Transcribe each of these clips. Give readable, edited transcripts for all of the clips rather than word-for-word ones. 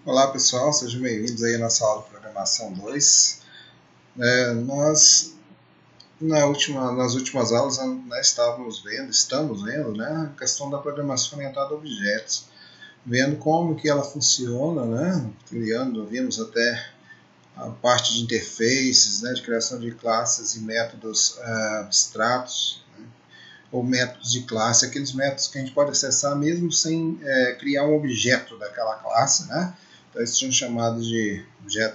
Olá pessoal, sejam bem-vindos aí à nossa aula de Programação 2. Nós, nas últimas aulas, estamos vendo, né, a questão da programação orientada a objetos, vendo como que ela funciona, né, vimos até a parte de interfaces, né, de criação de classes e métodos abstratos, né, ou métodos de classe, aqueles métodos que a gente pode acessar mesmo sem criar um objeto daquela classe, né? Então, esses são chamados de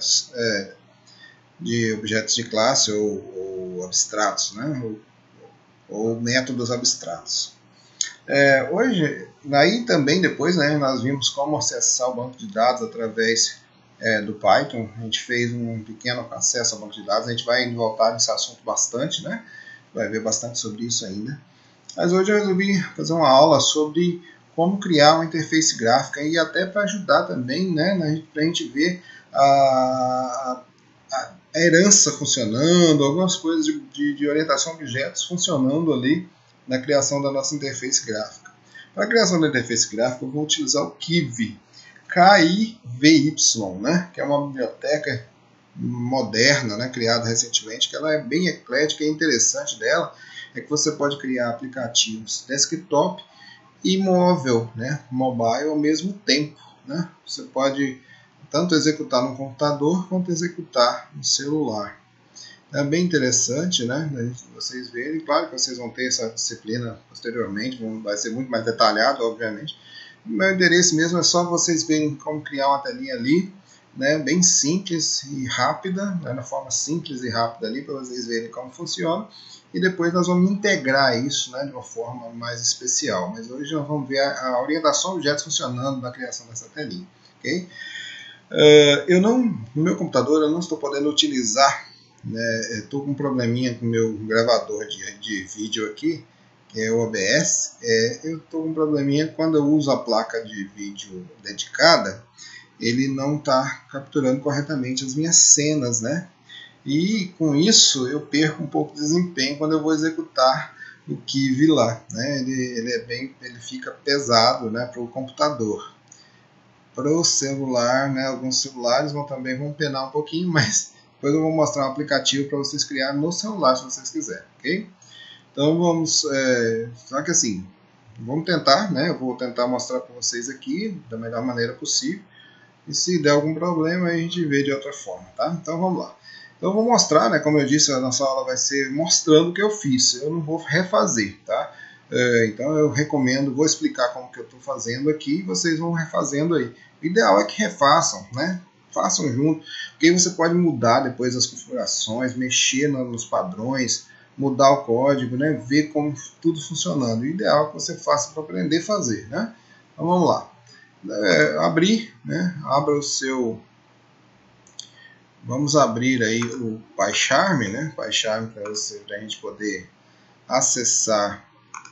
objetos de classe ou abstratos, né? ou métodos abstratos. Hoje, aí também depois, né, nós vimos como acessar o banco de dados através do Python. A gente fez um pequeno acesso ao banco de dados, a gente vai voltar nesse assunto bastante, né? Vai ver bastante sobre isso ainda. Mas hoje eu resolvi fazer uma aula sobre como criar uma interface gráfica e até para ajudar também, né, para a gente ver a herança funcionando, algumas coisas de orientação a objetos funcionando ali na criação da nossa interface gráfica. Para a criação da interface gráfica eu vou utilizar o Kivy, K-I-V-Y, né, que é uma biblioteca moderna, né, criada recentemente, que ela é bem eclética e interessante dela é que você pode criar aplicativos desktop e móvel, né, mobile ao mesmo tempo, né? Você pode tanto executar no computador quanto executar no celular. É bem interessante, né? Vocês verem, claro que vocês vão ter essa disciplina posteriormente, vai ser muito mais detalhado, obviamente. O meu interesse mesmo é só vocês verem como criar uma telinha ali, né, bem simples e rápida, né, na forma simples e rápida ali, para vocês verem como funciona. E depois nós vamos integrar isso, né, de uma forma mais especial. Mas hoje nós vamos ver a orientação a objetos funcionando na criação dessa telinha. Okay? No meu computador eu não estou podendo utilizar, né, estou com um probleminha com o meu gravador de vídeo aqui, que é o OBS. Eu estou com um probleminha quando eu uso a placa de vídeo dedicada, ele não está capturando corretamente as minhas cenas, né? E com isso eu perco um pouco de desempenho quando eu vou executar o Kivy lá, né? Ele fica pesado, né, para o computador. Para o celular, né, alguns celulares também vão penar um pouquinho, mas depois eu vou mostrar um aplicativo para vocês criarem no celular se vocês quiserem, ok? Então vamos, só que assim, vamos tentar, né? Eu vou tentar mostrar para vocês aqui da melhor maneira possível. E se der algum problema, a gente vê de outra forma, tá? Então vamos lá. Então eu vou mostrar, né? Como eu disse, a nossa aula vai ser mostrando o que eu fiz. Eu não vou refazer, tá? Então eu recomendo, vou explicar como que eu estou fazendo aqui e vocês vão refazendo aí. O ideal é que refaçam, né? Façam junto, porque aí você pode mudar depois as configurações, mexer nos padrões, mudar o código, né? Ver como tudo funcionando. O ideal é que você faça para aprender a fazer, né? Então vamos lá. Abrir, né? Abra o seu. Vamos abrir aí o PyCharm, né? PyCharm para a gente poder acessar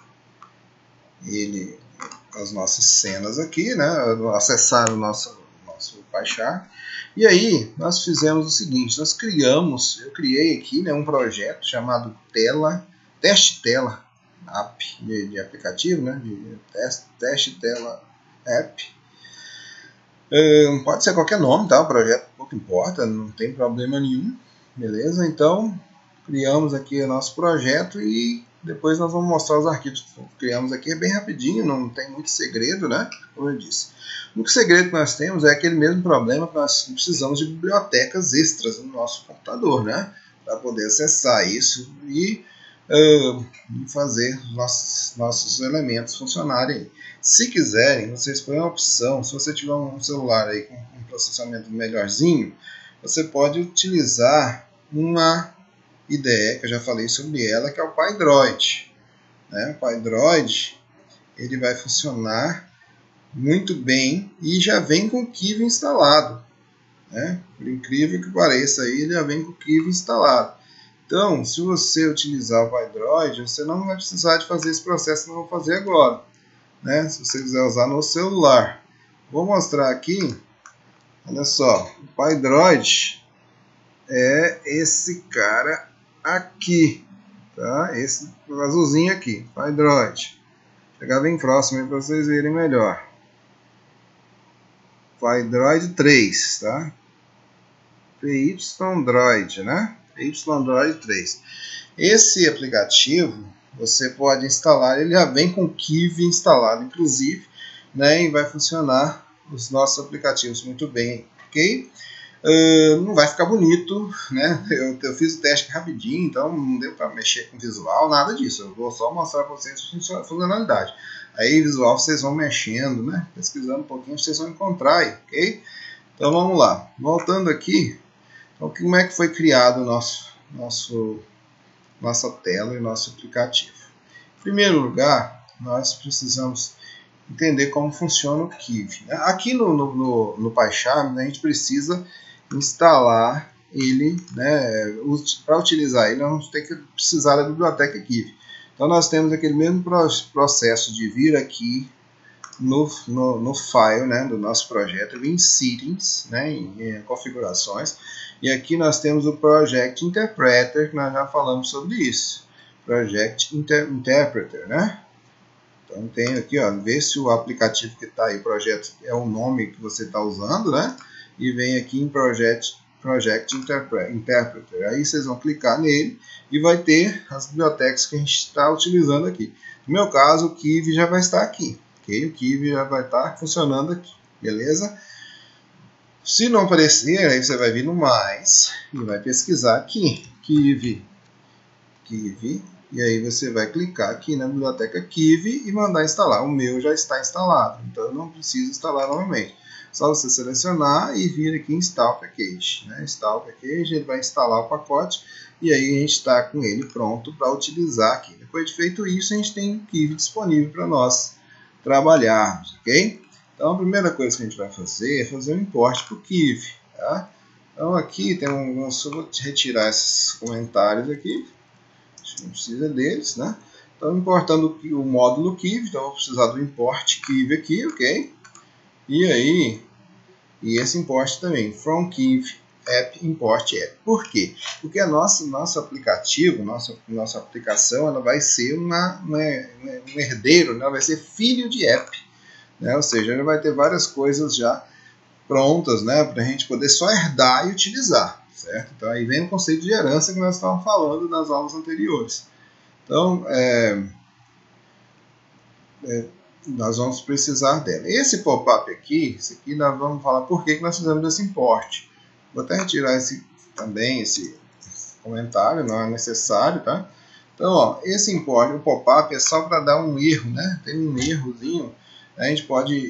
ele, as nossas cenas aqui, né? Acessar o nosso PyCharm. E aí nós fizemos o seguinte: eu criei aqui, né, um projeto chamado Teste Tela App de aplicativo, né? De Teste Tela App. Pode ser qualquer nome, tá? O projeto pouco importa, não tem problema nenhum, beleza? Então, criamos aqui o nosso projeto e depois nós vamos mostrar os arquivos que criamos aqui. É bem rapidinho, não tem muito segredo, né? Como eu disse. O único segredo que nós temos é aquele mesmo problema que nós precisamos de bibliotecas extras no nosso computador, né? Para poder acessar isso e fazer nossos elementos funcionarem. Se quiserem, vocês põem a opção, se você tiver um celular aí com um processamento melhorzinho, você pode utilizar uma IDE, que eu já falei sobre ela, que é o PyDroid. O PyDroid ele vai funcionar muito bem e já vem com o Kivy instalado. Por incrível que pareça, aí, ele já vem com o Kivy instalado. Então, se você utilizar o PyDroid, você não vai precisar de fazer esse processo que eu vou fazer agora. Se você quiser usar no celular. Vou mostrar aqui. Olha só, o PyDroid é esse cara aqui, tá? Esse azulzinho aqui, PyDroid. Vou chegar bem próximo para vocês verem melhor. PyDroid 3, tá? PyDroid, né? PyDroid 3. Esse aplicativo você pode instalar, ele já vem com o Kivy instalado, inclusive, né? E vai funcionar os nossos aplicativos muito bem, ok? Não vai ficar bonito, né? Eu fiz o teste rapidinho, então não deu para mexer com visual, nada disso. Eu vou só mostrar para vocês a funcionalidade. Aí visual vocês vão mexendo, né? Pesquisando um pouquinho, vocês vão encontrar aí, ok? Então vamos lá. Voltando aqui, então, como é que foi criado nossa tela e nosso aplicativo? Em primeiro lugar, nós precisamos entender como funciona o Kivy. Aqui no PyCharm, né, a gente precisa instalar ele, né, para utilizar ele, nós vamos ter que precisar da biblioteca Kivy. Então nós temos aquele mesmo processo de vir aqui no file, né, do nosso projeto, vir em settings, né, em configurações, e aqui nós temos o Project Interpreter, que nós já falamos sobre isso. Project Interpreter, né? Então tem aqui, ó, ver se o aplicativo que está aí, projeto, é o nome que você está usando, né? E vem aqui em Project Interpreter. Aí vocês vão clicar nele e vai ter as bibliotecas que a gente está utilizando aqui. No meu caso, o Kivy já vai estar aqui, ok? O Kivy já vai estar funcionando aqui, beleza? Se não aparecer, aí você vai vir no mais e vai pesquisar aqui, Kivy, e aí você vai clicar aqui na biblioteca Kivy e mandar instalar. O meu já está instalado, então eu não preciso instalar novamente. Só você selecionar e vir aqui em Install Package, né? Install Package, ele vai instalar o pacote e aí a gente está com ele pronto para utilizar aqui. Depois de feito isso, a gente tem o Kivy disponível para nós trabalharmos, ok? Então a primeira coisa que a gente vai fazer é fazer um import para o Kivy, tá? Então aqui tem vou retirar esses comentários aqui, não precisa deles, né? Então importando o módulo Kivy, então eu vou precisar do import Kivy aqui, ok? E aí, e esse import também, from Kivy app import app. Por quê? Porque nosso aplicativo, nossa aplicação, ela vai ser um herdeiro, né? Vai ser filho de app, né? Ou seja, ele vai ter várias coisas já prontas, né? Para a gente poder só herdar e utilizar, certo? Então aí vem o conceito de herança que nós estávamos falando nas aulas anteriores. Então, nós vamos precisar dela. Esse pop-up aqui, esse aqui nós vamos falar por que nós fizemos esse import. Vou até retirar esse comentário, não é necessário, tá? Então, ó, esse import, o pop-up é só para dar um erro, né? Tem um errozinho, a gente pode,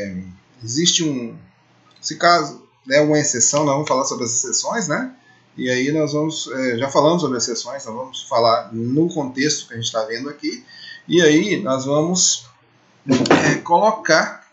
se caso der uma exceção, nós vamos falar sobre as exceções, né? E aí nós vamos, já falamos sobre exceções, nós vamos falar no contexto que a gente está vendo aqui, e aí nós vamos colocar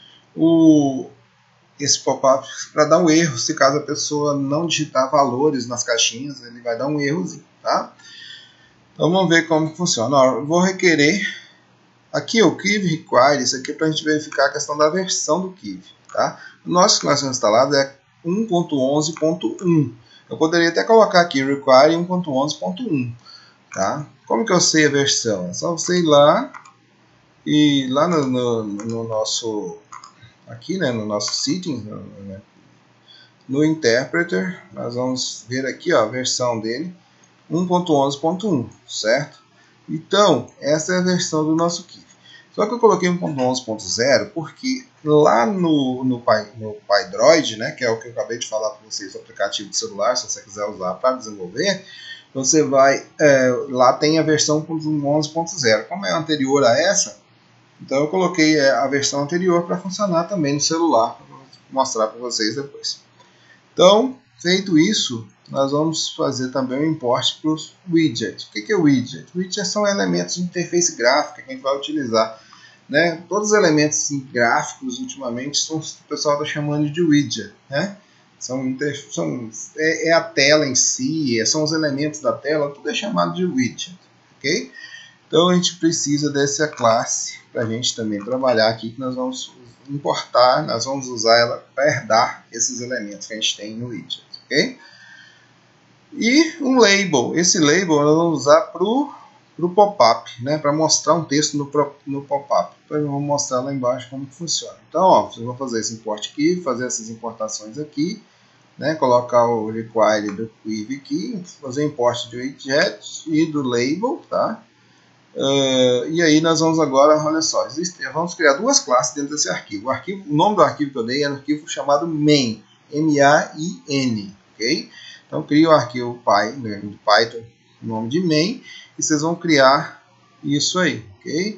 esse pop-up para dar um erro. Se caso a pessoa não digitar valores nas caixinhas, ele vai dar um errozinho, tá? Então vamos ver como que funciona. Ó, eu vou requerer aqui o Kivy require, isso aqui para a gente verificar a questão da versão do Kivy, tá? O nosso que nós temos instalado é 1.11.1. Eu poderia até colocar aqui require 1.11.1, tá? Como que eu sei a versão? É só você ir lá e lá no nosso aqui, né, no nosso settings, no interpreter, nós vamos ver aqui, ó, a versão dele 1.11.1, certo? Então, essa é a versão do nosso Kivy. Só que eu coloquei 1.11.0 porque lá no PyDroid, né, que é o que eu acabei de falar para vocês, o aplicativo de celular, se você quiser usar para desenvolver, você vai, lá tem a versão 1.11.0. Como é anterior a essa, então eu coloquei a versão anterior para funcionar também no celular, para mostrar para vocês depois. Então, feito isso, nós vamos fazer também o import para os widgets. O que é widget? Widgets são elementos de interface gráfica que a gente vai utilizar, né? Todos os elementos gráficos, ultimamente, o pessoal está chamando de widget, né? É a tela em si, são os elementos da tela, tudo é chamado de widget, ok? Então a gente precisa dessa classe para a gente também trabalhar aqui, que nós vamos importar, nós vamos usar ela para herdar esses elementos que a gente tem no widget, ok? E um label, esse label nós vamos usar para o para o pop-up, né, para mostrar um texto no pop-up. Depois eu vou mostrar lá embaixo como que funciona. Então, ó, vocês vão fazer esse import aqui, fazer essas importações aqui, né, colocar o require do quiv aqui, fazer o import do widget e do label, tá? E aí nós vamos agora, olha só, vamos criar duas classes dentro desse arquivo. O nome do arquivo que eu dei é um arquivo chamado main, M-A-I-N, ok? Então crio o arquivo Python, nome de main, e vocês vão criar isso aí, ok?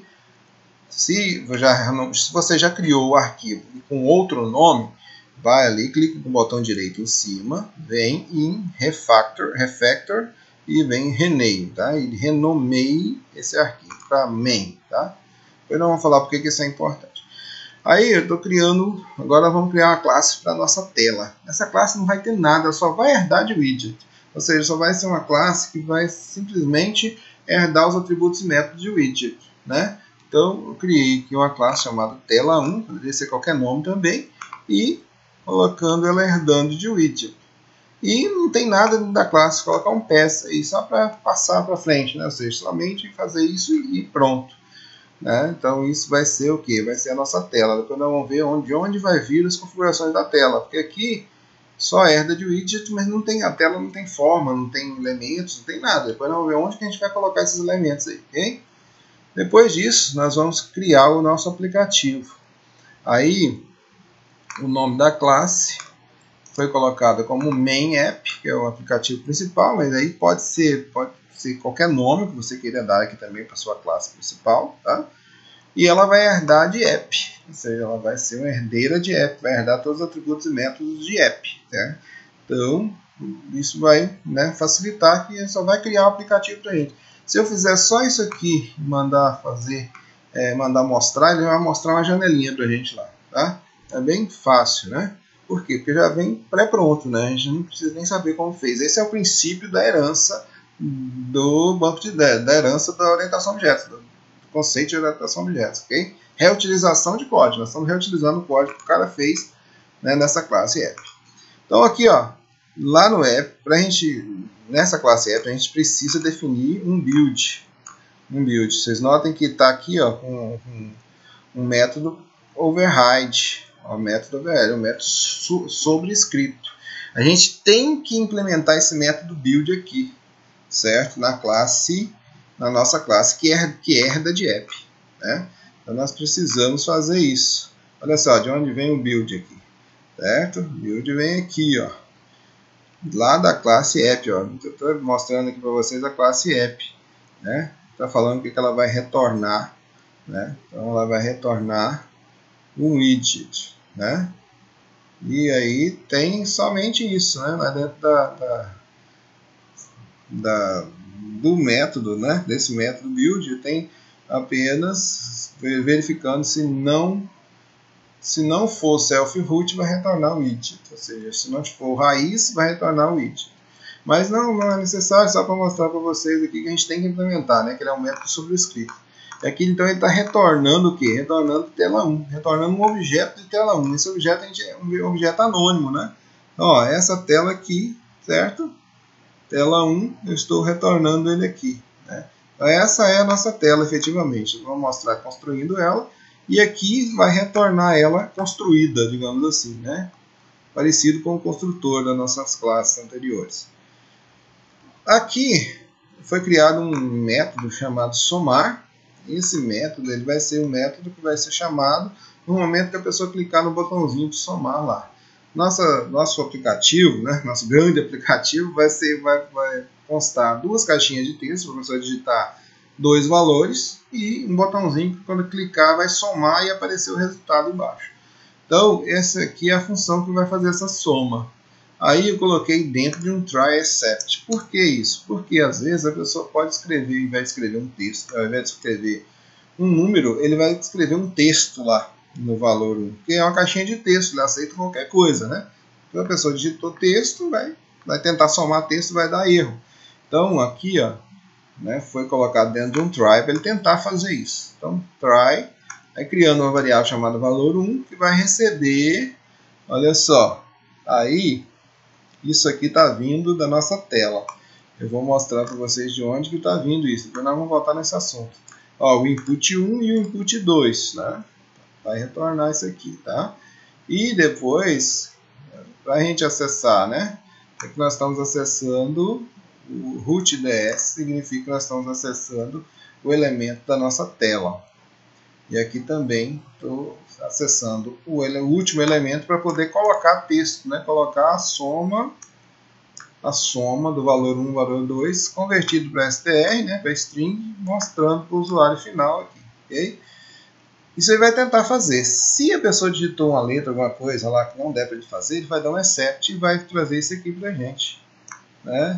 Se você já criou o arquivo com outro nome, vai ali, clica com o botão direito em cima, vem em refactor e vem em rename, tá? E renomeie esse arquivo para main, tá? Depois nós vamos falar porque que isso é importante. Aí eu estou criando, agora vamos criar uma classe para a nossa tela. Essa classe não vai ter nada, só vai herdar de widget. Ou seja, só vai ser uma classe que vai simplesmente herdar os atributos e métodos de widget, né? Então eu criei aqui uma classe chamada tela1, poderia ser qualquer nome também, e colocando ela herdando de widget. E não tem nada da classe, colocar um pass aí só para passar para frente, né? Ou seja, somente fazer isso e pronto. Né? Então isso vai ser o que? Vai ser a nossa tela. Depois nós vamos ver onde vai vir as configurações da tela. Porque aqui só herda de widget, mas não tem, a tela não tem forma, não tem elementos, não tem nada. Depois nós vamos ver onde que a gente vai colocar esses elementos aí, ok? Depois disso, nós vamos criar o nosso aplicativo. Aí, o nome da classe foi colocado como main app, que é o aplicativo principal, mas aí pode ser qualquer nome que você queira dar aqui também para sua classe principal, tá? E ela vai herdar de app, ou seja, ela vai ser uma herdeira de app, vai herdar todos os atributos e métodos de app, tá? Então, isso vai, né, facilitar que só vai criar o aplicativo para a gente. Se eu fizer só isso aqui, mandar mostrar, ele vai mostrar uma janelinha para a gente lá, tá? É bem fácil, né? Por quê? Porque já vem pré-pronto, né? A gente não precisa nem saber como fez. Esse é o princípio da herança do banco de dados, da herança da orientação a objetos, do conceito de orientação a objetos, ok? Reutilização de código. Nós estamos reutilizando o código que o cara fez, né, nessa classe app. Então aqui, ó, lá no app, nessa classe app, a gente precisa definir um build. Vocês notem que está aqui, ó, com um método override. O método override é um método sobrescrito. A gente tem que implementar esse método build aqui, certo? Na nossa classe que herda de app, né? Então nós precisamos fazer isso. Olha só, de onde vem o build aqui, certo? Build vem aqui, ó, lá da classe app, ó. Estou mostrando aqui para vocês a classe app, né? Está falando que ela vai retornar, né? Então ela vai retornar um widget, né? E aí tem somente isso, né? Lá dentro do método, né? Desse método build tem apenas verificando se não for self-root, vai retornar o widget. Ou seja, se não for raiz, vai retornar o widget. Mas não é necessário, só para mostrar para vocês aqui que a gente tem que implementar, né? Que ele é um método sobrescrito. E aqui então ele está retornando o quê? Retornando tela 1, retornando um objeto de tela 1. Esse objeto é um objeto anônimo, né? Então, ó, essa tela aqui, certo? Tela 1, eu estou retornando ele aqui, né? Então essa é a nossa tela efetivamente. Eu vou mostrar construindo ela. E aqui vai retornar ela construída, digamos assim, né? Parecido com o construtor das nossas classes anteriores. Aqui foi criado um método chamado somar. Esse método ele vai ser um método que vai ser chamado no momento que a pessoa clicar no botãozinho de somar lá. Nosso aplicativo, né? Nosso grande aplicativo vai constar duas caixinhas de texto para a pessoa digitar 2 valores e um botãozinho que quando clicar vai somar e aparecer o resultado embaixo. Então essa aqui é a função que vai fazer essa soma. Aí eu coloquei dentro de um try except. Por que isso? Porque às vezes a pessoa pode escrever, ao invés de escrever um texto, ao invés de escrever um número, ele vai escrever um texto lá no valor 1, que é uma caixinha de texto, ele aceita qualquer coisa, né? Então a pessoa digitou texto, vai tentar somar texto, vai dar erro. Então aqui, ó, né, foi colocado dentro de um try para ele tentar fazer isso. Então try, aí criando uma variável chamada valor 1, que vai receber, olha só, aí isso aqui está vindo da nossa tela. Eu vou mostrar para vocês de onde que está vindo isso. Depois nós vamos voltar nesse assunto. Ó, o input 1 e o input 2, né? Vai retornar isso aqui, tá? E depois, para a gente acessar, né? É que nós estamos acessando o root.ds, significa que nós estamos acessando o elemento da nossa tela. E aqui também estou acessando o último elemento para poder colocar texto, né? Colocar a soma do valor 1 e valor 2 convertido para str, né? Para string, mostrando para o usuário final aqui, ok? Isso ele vai tentar fazer. Se a pessoa digitou uma letra, alguma coisa lá que não der para ele fazer, ele vai dar um except e vai trazer isso aqui para a gente, né?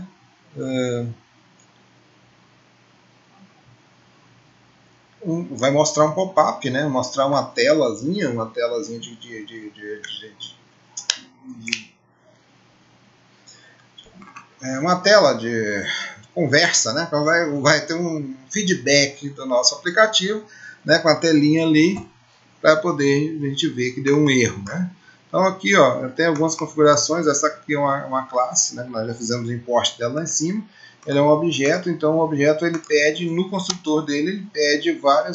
Vai mostrar um pop-up, né? Mostrar uma telazinha uma tela de conversa, né? Então vai ter um feedback do nosso aplicativo, né? Com a telinha ali para poder a gente ver que deu um erro, né? Então aqui, ó, tem algumas configurações. Essa aqui é uma classe, né? Nós já fizemos o import dela lá em cima. Ele é um objeto, então o objeto ele pede no construtor dele, ele pede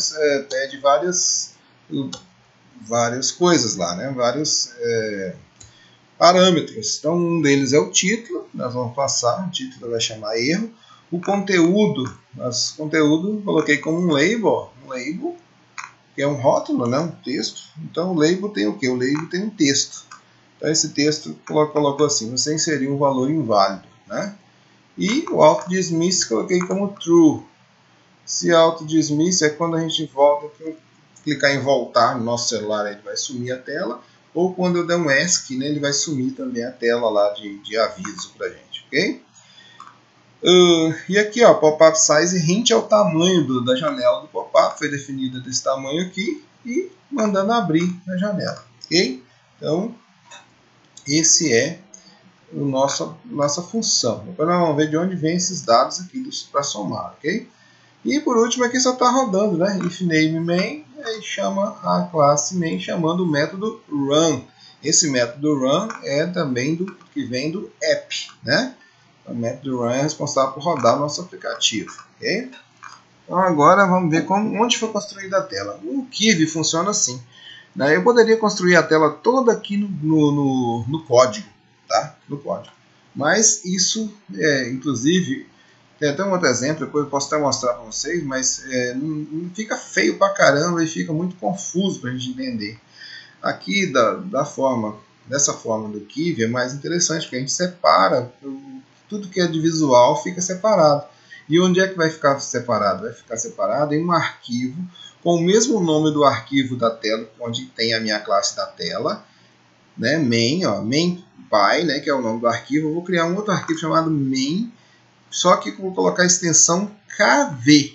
várias coisas lá, né? Vários parâmetros. Então um deles é o título, nós vamos passar, o título vai chamar erro. O conteúdo, coloquei como um label, que é um rótulo, né? Um texto. Então o label tem o quê? O label tem um texto. Então esse texto colocou assim: você inseriu um valor inválido, né? E o auto-dismiss coloquei como true. Se auto-dismiss é quando a gente volta, clicar em voltar no nosso celular, ele vai sumir a tela. Ou quando eu der um ESC, né, ele vai sumir também a tela lá de aviso pra gente, ok? E aqui, ó, pop-up size hint é o tamanho da janela do pop-up, foi definida desse tamanho aqui e mandando abrir a janela, ok? Então, esse é nossa função. Depois nós vamos ver de onde vem esses dados aqui para somar, ok? E por último aqui só está rodando, né? If name main, aí chama a classe main chamando o método run. Esse método run é também que vem do app, né? O método run é responsável por rodar o nosso aplicativo, ok? Então agora vamos ver onde foi construída a tela. O Kivy funciona assim, né? Eu poderia construir a tela toda aqui no código, tá? No código. Mas isso, inclusive, tem até um outro exemplo, depois eu posso até mostrar para vocês, mas não fica feio pra caramba e fica muito confuso para a gente entender. Aqui, dessa forma do Kivy é mais interessante, porque a gente separa, tudo que é de visual fica separado. E onde é que vai ficar separado? Vai ficar separado em um arquivo com o mesmo nome do arquivo da tela, onde tem a minha classe da tela, né? Main, ó, main.py, né? Que é o nome do arquivo. Eu vou criar um outro arquivo chamado main, só que eu vou colocar a extensão kv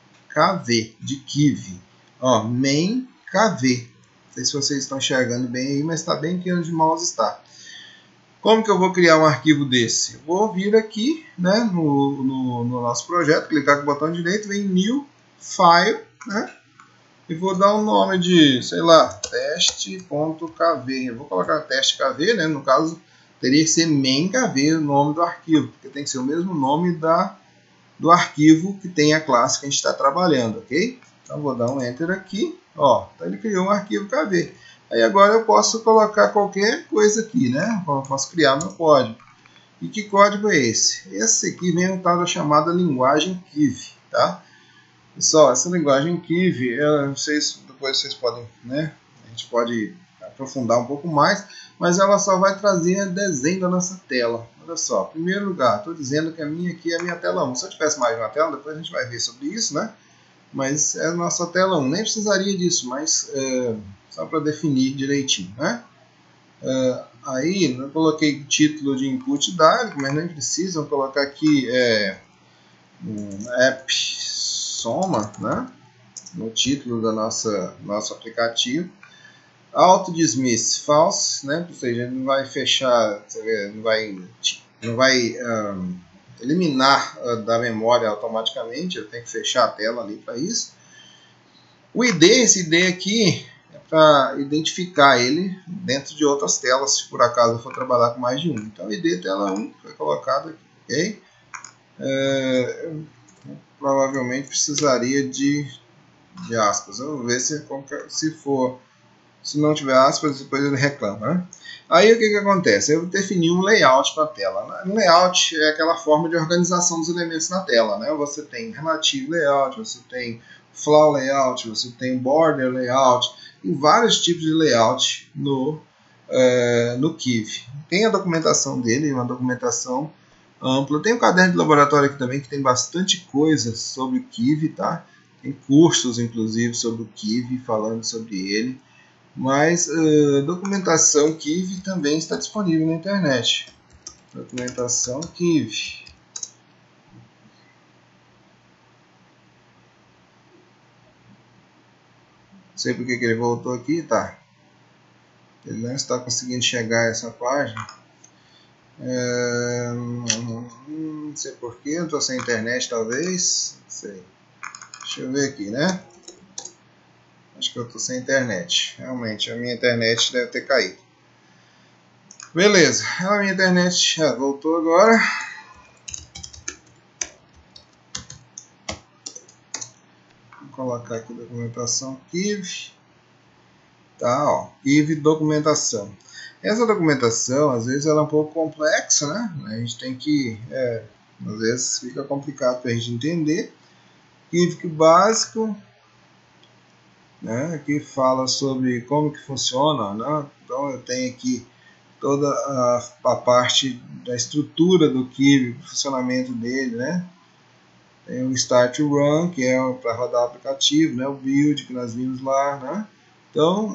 de Kivy, ó, main kv. Não sei se vocês estão enxergando bem aí, mas está bem aqui onde o mouse está. Como que eu vou criar um arquivo desse? Eu vou vir aqui, né, no nosso projeto, clicar com o botão direito, vem New File, né, e vou dar um nome de, sei lá, teste.kv. Eu vou colocar teste.kv, né, no caso teria que ser main.kv o nome do arquivo, porque tem que ser o mesmo nome do arquivo que tem a classe que a gente está trabalhando, ok? Então vou dar um Enter aqui, ó, então ele criou um arquivo KV. Aí agora eu posso colocar qualquer coisa aqui, né? Eu posso criar meu código. E que código é esse? Esse aqui vem um tal da chamada linguagem Kivy, tá? Pessoal, essa linguagem Kivy, depois vocês podem, né? A gente pode aprofundar um pouco mais, mas ela só vai trazer desenho da nossa tela. Olha só, em primeiro lugar, estou dizendo que aqui é a minha tela 1. Se eu tivesse mais de uma tela, depois a gente vai ver sobre isso, né? Mas é a nossa tela 1. Nem precisaria disso, mas só para definir direitinho, né? Aí eu coloquei título de input dialog, mas nem precisam colocar aqui app soma, né? No título da nosso aplicativo. Auto-dismiss false, né? Ou seja, ele não vai fechar, não vai eliminar da memória automaticamente, eu tenho que fechar a tela ali para isso. O ID, esse ID aqui, é para identificar ele dentro de outras telas, se por acaso eu for trabalhar com mais de um. Então, ID tela 1 foi colocado aqui, ok? Provavelmente precisaria de aspas. Vamos ver se for. Se não tiver aspas, depois ele reclama, né? Aí o que acontece? Eu defini um layout para a tela. Um layout é aquela forma de organização dos elementos na tela, né? Você tem relative layout, você tem flow layout, você tem border layout, tem vários tipos de layout no Kivi. Tem a documentação dele, uma documentação ampla. Tem um caderno de laboratório aqui também que tem bastante coisa sobre o Kivi, tá? Tem cursos, inclusive, sobre o Kivi, falando sobre ele. Mas documentação Kivi também está disponível na internet. Documentação Kivi. Não sei porque que ele voltou aqui, tá? Ele não está conseguindo chegar a essa página. Não sei porquê, eu estou sem internet talvez. Não sei. Deixa eu ver aqui, né? Acho que eu estou sem internet. Realmente, a minha internet deve ter caído. Beleza, a minha internet já voltou agora. Vou colocar aqui documentação Kivi. Tá, ó, Kivi documentação. Essa documentação, às vezes, ela é um pouco complexa, né? A gente tem que, às vezes, fica complicado para a gente entender. Kivi básico, né? Aqui fala sobre como que funciona, né? Então eu tenho aqui toda a parte da estrutura do Kivi, o funcionamento dele, né? Tem o Start to Run, que é para rodar o aplicativo, né? O Build, que nós vimos lá, né? Então,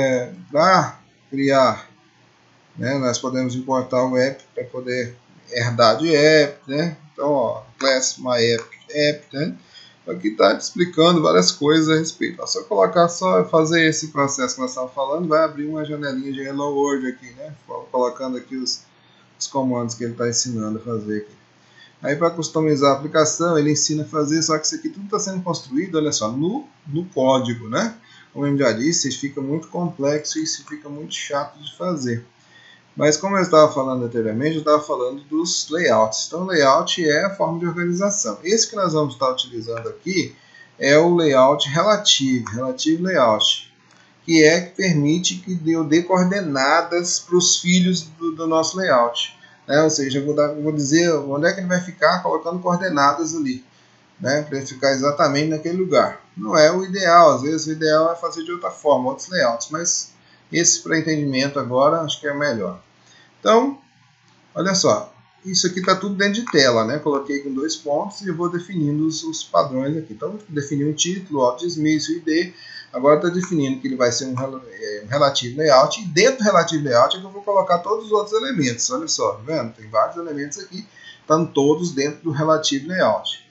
para criar, né? Nós podemos importar o app para poder herdar de app, né? Então, ó, class my app, né? Aqui está explicando várias coisas a respeito. Se eu colocar só fazer esse processo que nós estamos falando, vai abrir uma janelinha de Hello World aqui, né? Colocando aqui os comandos que ele está ensinando a fazer aqui. Aí para customizar a aplicação, ele ensina a fazer, só que isso aqui tudo está sendo construído, olha só, no código, né? Como eu já disse, isso fica muito complexo e isso fica muito chato de fazer. Mas como eu estava falando anteriormente, eu estava falando dos layouts. Então, layout é a forma de organização. Esse que nós vamos estar utilizando aqui é o layout relative layout, que permite que eu dê coordenadas para os filhos do nosso layout. Né? Ou seja, eu vou dizer onde é que ele vai ficar colocando coordenadas ali, né? Para ele ficar exatamente naquele lugar. Não é o ideal, às vezes o ideal é fazer de outra forma, outros layouts, mas esse para entendimento agora acho que é o melhor. Então, olha só, isso aqui está tudo dentro de tela, né? Coloquei com 2 pontos e eu vou definindo os padrões aqui. Então, defini um título, Optimism, ID. Agora está definindo que ele vai ser um Relative Layout. E dentro do Relative Layout é que eu vou colocar todos os outros elementos. Olha só, tá vendo? Tem vários elementos aqui, estão todos dentro do Relative Layout.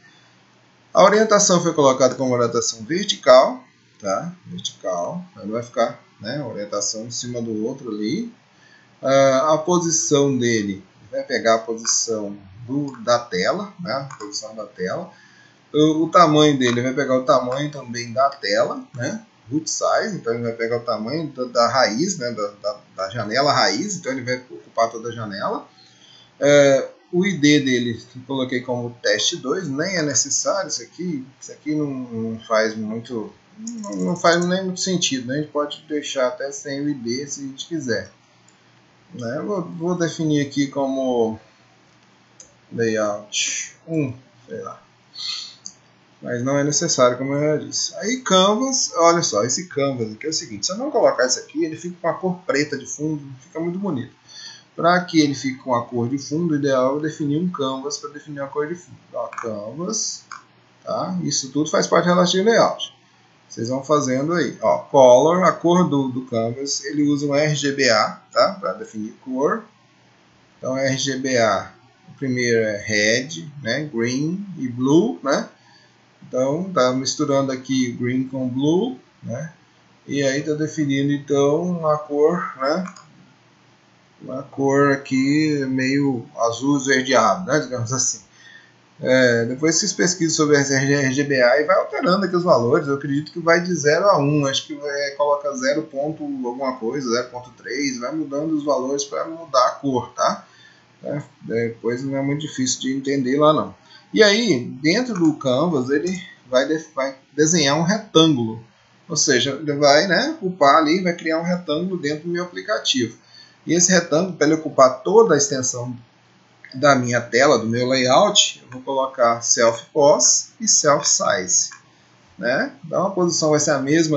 A orientação foi colocada como orientação vertical, tá? Vertical, ele vai ficar, né? Orientação em cima do outro ali. A posição dele, vai pegar a posição da tela, né? A posição da tela. O tamanho dele vai pegar o tamanho também da tela, né? Root size, então ele vai pegar o tamanho da raiz, né? Da janela raiz, então ele vai ocupar toda a janela. O ID dele, que coloquei como teste 2, nem é necessário isso aqui não faz muito, não faz nem muito sentido, né? A gente pode deixar até sem o ID se a gente quiser. Né? Vou definir aqui como layout 1, sei lá. Mas não é necessário, como eu já disse. Aí Canvas, olha só, esse Canvas aqui é o seguinte, se eu não colocar isso aqui, ele fica com a cor preta de fundo, fica muito bonito. Para que ele fique com a cor de fundo, o ideal é eu definir um Canvas para definir a cor de fundo. Ó, Canvas, tá? Isso tudo faz parte do Relative Layout. Vocês vão fazendo aí. Ó, Color, a cor do Canvas, ele usa um RGBA, tá? Para definir cor. Então, RGBA, o primeiro é Red, né? Green e Blue, né? Então, tá misturando aqui Green com Blue, né? E aí tá definindo, então, uma cor, né? Uma cor aqui meio azul esverdeado, né? Digamos assim. Depois vocês pesquisam sobre RGBA e vai alterando aqui os valores. Eu acredito que vai de 0 a 1. Acho que coloca 0 ponto alguma coisa, 0.3. Vai mudando os valores para mudar a cor, tá? Depois não é muito difícil de entender lá não. E aí, dentro do Canvas, ele vai desenhar um retângulo. Ou seja, ele vai, né, ocupar ali, vai criar um retângulo dentro do meu aplicativo. E esse retângulo, para ele ocupar toda a extensão da minha tela, do meu layout, eu vou colocar Self Pose e Self Size. Né? Então a posição vai ser a mesma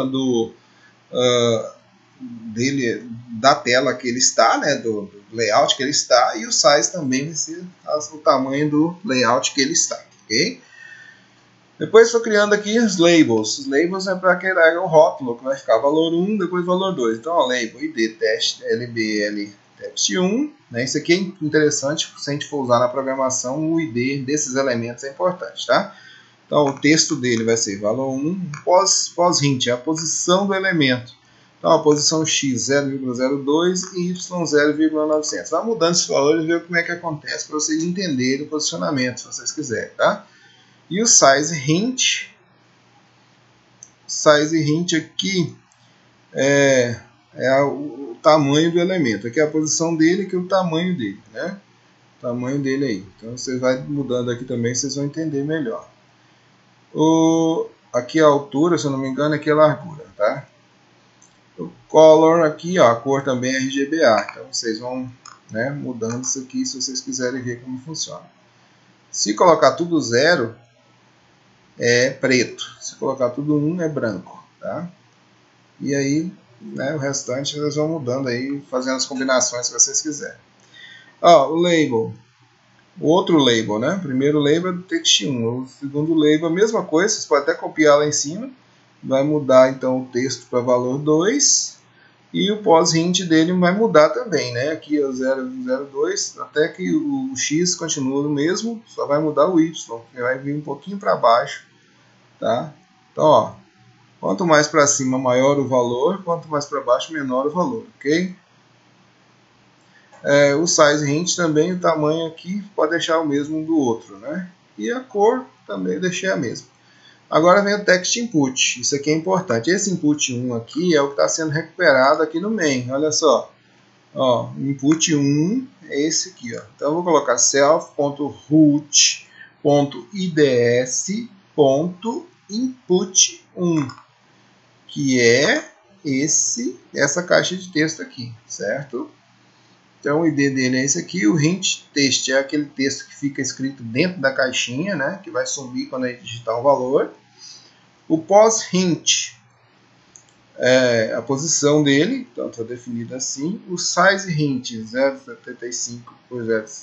da tela que ele está, né? do layout que ele está, e o size também vai ser o tamanho do layout que ele está. Okay? Depois estou criando aqui os labels. Os labels é para criar o rótulo, que vai ficar valor 1, depois valor 2. Então, ó, label ID teste LBL teste 1. Né? Isso aqui é interessante, se a gente for usar na programação, o ID desses elementos é importante. Tá? Então, o texto dele vai ser valor 1, pós-hint, é a posição do elemento. Então, a posição x 0,02 e y 0,900. Vai mudando esses valores e ver como é que acontece para vocês entenderem o posicionamento, se vocês quiserem. Tá? E o size hint aqui é o tamanho do elemento. Aqui é a posição dele, aqui é o tamanho dele. Né? O tamanho dele aí. Então, você vai mudando aqui também, vocês vão entender melhor. Aqui a altura, se eu não me engano, aqui é a largura, tá? O color aqui, ó, a cor também é RGBA. Então vocês vão, né, mudando isso aqui se vocês quiserem ver como funciona. Se colocar tudo 0, é preto. Se colocar tudo 1, é branco, tá? E aí, né, o restante vocês vão mudando aí, fazendo as combinações que vocês quiserem. Ó, o label. O outro label, né? O primeiro label é do text 1. O segundo label, a mesma coisa, vocês podem até copiar lá em cima. Vai mudar então o texto para valor 2. E o pós-hint dele vai mudar também, né? Aqui é o 0,02, até que o x continua no mesmo, só vai mudar o y, que vai vir um pouquinho para baixo, tá? Então, ó, quanto mais para cima maior o valor, quanto mais para baixo menor o valor, ok? O size hint também, o tamanho aqui, pode deixar o mesmo do outro, né? E a cor também eu deixei a mesma. Agora vem o text input, isso aqui é importante. Esse input 1 aqui é o que está sendo recuperado aqui no main, olha só. Ó, input 1 é esse aqui, ó. Então eu vou colocar self.root.ids.input1, que é essa caixa de texto aqui, certo? Então o ID dele é esse aqui, o hint text é aquele texto que fica escrito dentro da caixinha, né, que vai sumir quando a gente digitar o valor. O pós-hint é a posição dele, então está definido assim. O size hint 0,75 por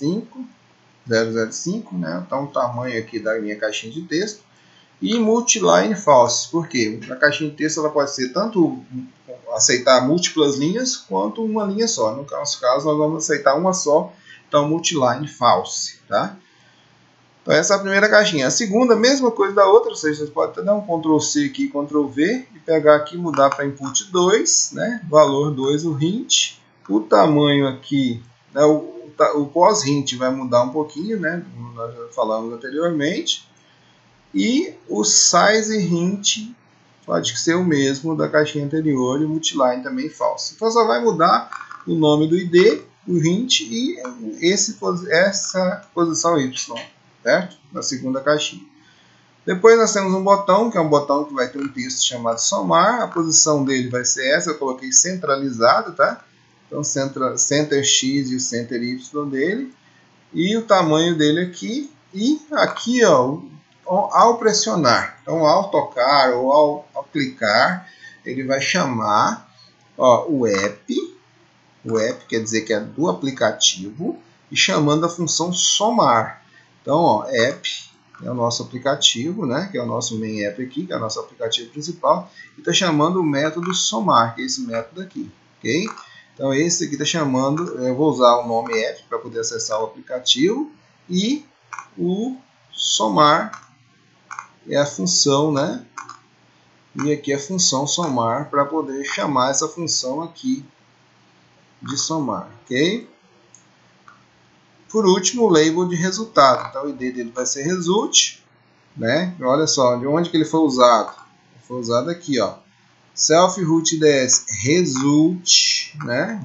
0,05, né, então o tamanho aqui da minha caixinha de texto. E multiline false, por quê? A caixinha de texto ela pode ser tanto aceitar múltiplas linhas quanto uma linha só. No nosso caso, nós vamos aceitar uma só, então multiline false, tá? Então essa é a primeira caixinha. A segunda, mesma coisa da outra, ou seja, vocês podem até dar um Ctrl C aqui, Ctrl V, e pegar aqui e mudar para input 2, né? Valor 2, o hint. O tamanho aqui, né? O pós-hint vai mudar um pouquinho, né? Como nós já falamos anteriormente. E o size hint pode ser o mesmo da caixinha anterior e o multiline também falso. Então só vai mudar o nome do ID, o hint e essa posição Y, certo? Na segunda caixinha. Depois nós temos um botão, que é um botão que vai ter um texto chamado somar. A posição dele vai ser essa, eu coloquei centralizado, tá? Então center X e o center Y dele. E o tamanho dele aqui. E aqui, ó, ao pressionar, então ao tocar ou ao clicar, ele vai chamar, ó, o app quer dizer que é do aplicativo, e chamando a função somar. Então, ó, app é o nosso aplicativo, né, que é o nosso main app aqui, que é o nosso aplicativo principal, e está chamando o método somar, que é esse método aqui, ok? Então esse aqui está chamando, eu vou usar o nome app para poder acessar o aplicativo, e o somar é a função, né? E aqui a função somar para poder chamar essa função aqui de somar, ok? Por último, o label de resultado. Então o ID dele vai ser result, né? Olha só, de onde que ele foi usado? Ele foi usado aqui, ó. Self.root.ids result, né?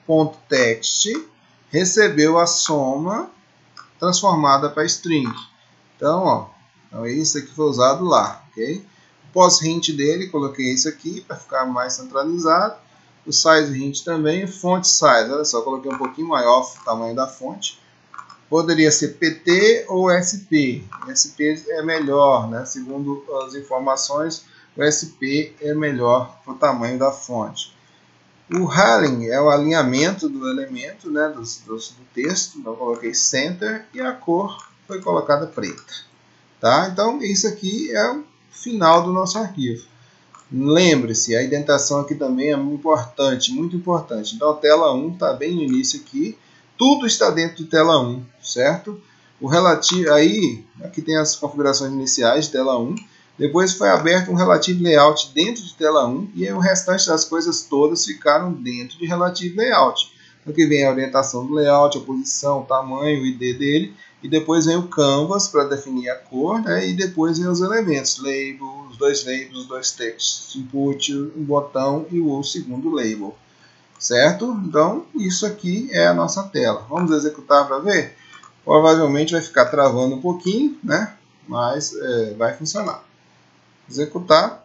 Result.text recebeu a soma transformada para string. Então, ó, então isso aqui foi usado lá, ok? O pós-hint dele, coloquei isso aqui para ficar mais centralizado. O size hint também, font size, olha só, coloquei um pouquinho maior o tamanho da fonte. Poderia ser PT ou SP. SP é melhor, né? Segundo as informações, o SP é melhor para o tamanho da fonte. O Haling é o alinhamento do elemento, né, do texto. Então, coloquei center e a cor foi colocada preta. Tá? Então, isso aqui é o final do nosso arquivo. Lembre-se, a indentação aqui também é importante, muito importante. Então, a tela 1 está bem no início aqui. Tudo está dentro de tela 1, certo? O relativo, aí, aqui tem as configurações iniciais de tela 1. Depois foi aberto um Relative Layout dentro de tela 1 e aí o restante das coisas todas ficaram dentro de Relative Layout. Então, aqui vem a orientação do layout, a posição, o tamanho, o ID dele. E depois vem o Canvas para definir a cor, né? E depois vem os elementos, label, os dois textos, input, um botão e o segundo label. Certo? Então, isso aqui é a nossa tela. Vamos executar para ver? Provavelmente vai ficar travando um pouquinho, né? Mas vai funcionar. Executar.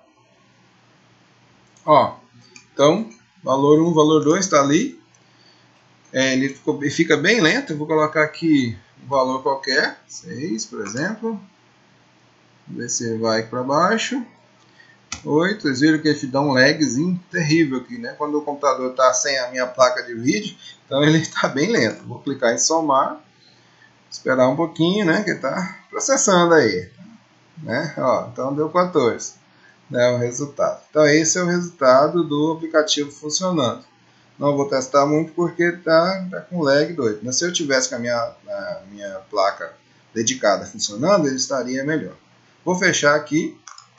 Ó, então, valor 1, valor 2 está ali. Ele fica bem lento. Eu vou colocar aqui um valor qualquer, 6, por exemplo. Vamos ver se vai para baixo. 8, vocês viram que ele dá um lagzinho terrível aqui, né? Quando o computador está sem a minha placa de vídeo, então ele está bem lento. Vou clicar em somar, esperar um pouquinho, né? Que está processando aí, né? Ó, então deu 14, né? O resultado. Então esse é o resultado do aplicativo funcionando. Não vou testar muito porque tá com lag doido. Mas se eu tivesse com a minha placa dedicada funcionando, ele estaria melhor. Vou fechar aqui.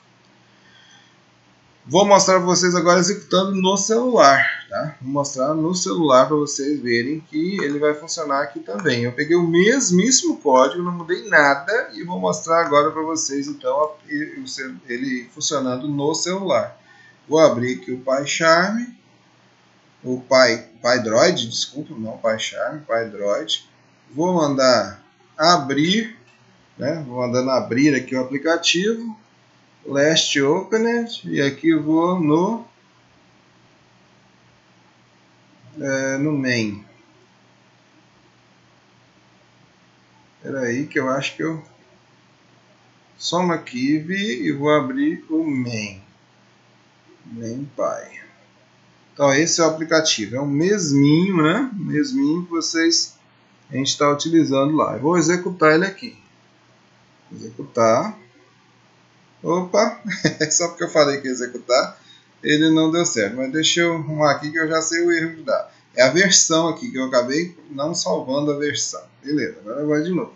Vou mostrar para vocês agora executando no celular, tá? Vou mostrar no celular para vocês verem que ele vai funcionar aqui também. Eu peguei o mesmíssimo código, não mudei nada e vou mostrar agora para vocês então ele funcionando no celular. Vou abrir aqui o PyCharm, o PyDroid, desculpa, não PyCharm, PyDroid. Vou mandar abrir, né? Vou mandando abrir aqui o aplicativo. Last Opened, e aqui eu vou no main. Espera aí que eu acho que eu somo aqui e vou abrir o main. MainPy. Então esse é o aplicativo, é o mesminho, né? O mesminho que a gente está utilizando lá. Eu vou executar ele aqui. Executar. Opa, só porque eu falei que ia executar, ele não deu certo. Mas deixa eu arrumar aqui que eu já sei o erro que dá. É a versão aqui que eu acabei não salvando a versão. Beleza, agora vai de novo.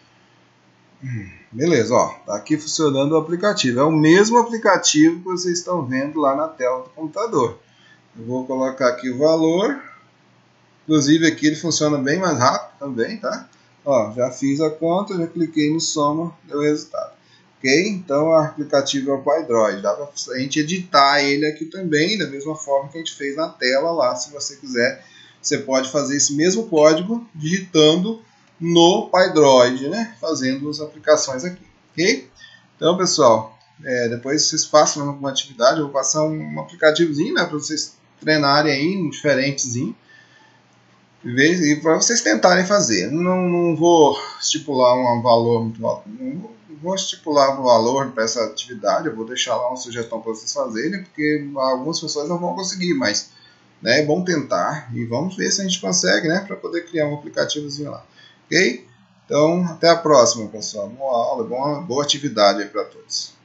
Beleza, ó, tá aqui funcionando o aplicativo. É o mesmo aplicativo que vocês estão vendo lá na tela do computador. Eu vou colocar aqui o valor. Inclusive aqui ele funciona bem mais rápido também, tá? Ó, já fiz a conta, já cliquei no soma, deu o resultado. Ok? Então o aplicativo é o PyDroid. Dá pra a gente editar ele aqui também, da mesma forma que a gente fez na tela lá. Se você quiser, você pode fazer esse mesmo código digitando no PyDroid, né? Fazendo as aplicações aqui. Ok? Então, pessoal, depois vocês façam uma atividade. Eu vou passar um aplicativozinho, né, para vocês treinarem aí, um diferentezinho. E para vocês tentarem fazer. Não vou estipular um valor muito alto. Não vou estipular um valor para essa atividade. Eu vou deixar lá uma sugestão para vocês fazerem, porque algumas pessoas não vão conseguir, mas né, é bom tentar e vamos ver se a gente consegue, né, para poder criar um aplicativozinho lá. Ok? Então, até a próxima, pessoal. Boa aula, boa atividade aí para todos.